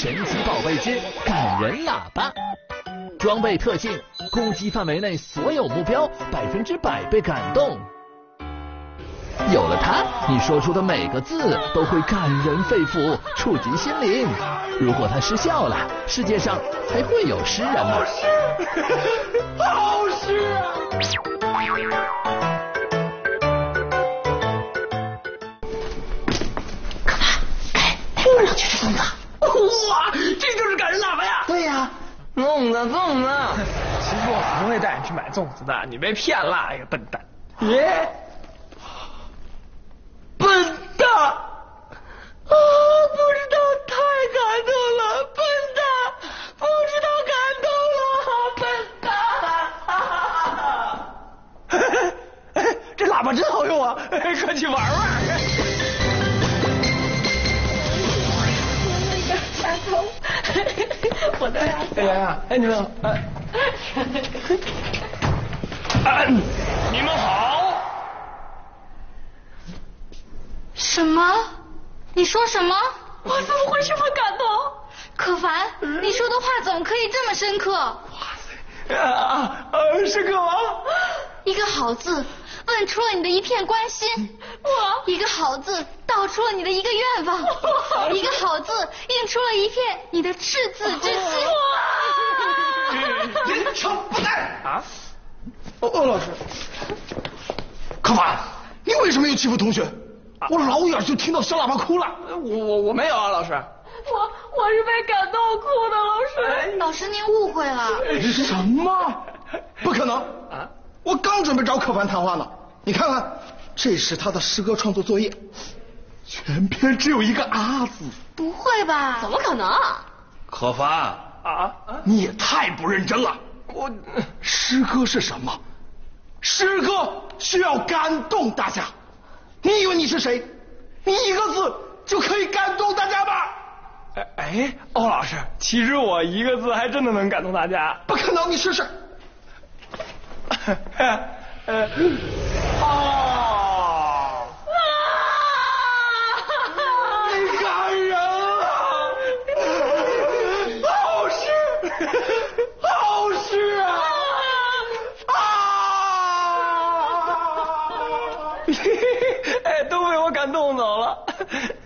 神奇宝贝之感人喇叭，装备特性：攻击范围内所有目标100%被感动。有了它，你说出的每个字都会感人肺腑，触及心灵。如果它失效了，世界上还会有诗人吗？ 好诗啊！ 干嘛？马上去吃粽子。 哇，这就是感人喇叭呀！ 对呀， 粽子。其实我不会带你去买粽子的，你被骗了，哎呀，笨蛋！耶，笨蛋！啊，不知道，太感动了，笨蛋！不知道感动了，笨蛋！这喇叭真好用啊，快去玩玩。我的呀！哎呀，哎你们好，你们好。 什么？你说什么？我怎么会这么感动？可凡，你说的话怎么可以这么深刻？ 哇塞！深刻吗？ 一个好字，问出了你的一片关心；一个好字，道出了你的一个愿望；一个好字，映出了一片你的赤子之心。 人称不在啊！欧老师，可凡，你为什么又欺负同学？我老远就听到小喇叭哭了。我没有啊，老师。 我是被感动哭的，老师。老师您误会了。 什么？不可能啊！我刚准备找可凡谈话呢。你看看，这是他的诗歌创作作业，全篇只有一个啊字。 不会吧？ 怎么可能？ 可凡啊， 你也太不认真了。诗歌是什么？诗歌需要感动大家。你以为你是谁？你一个字就可以感动大家吗？ 哎，欧老师，其实我一个字还真的能感动大家。 不可能，你试试。 你感人啊！好诗，好诗啊！哎，都被我感动走了。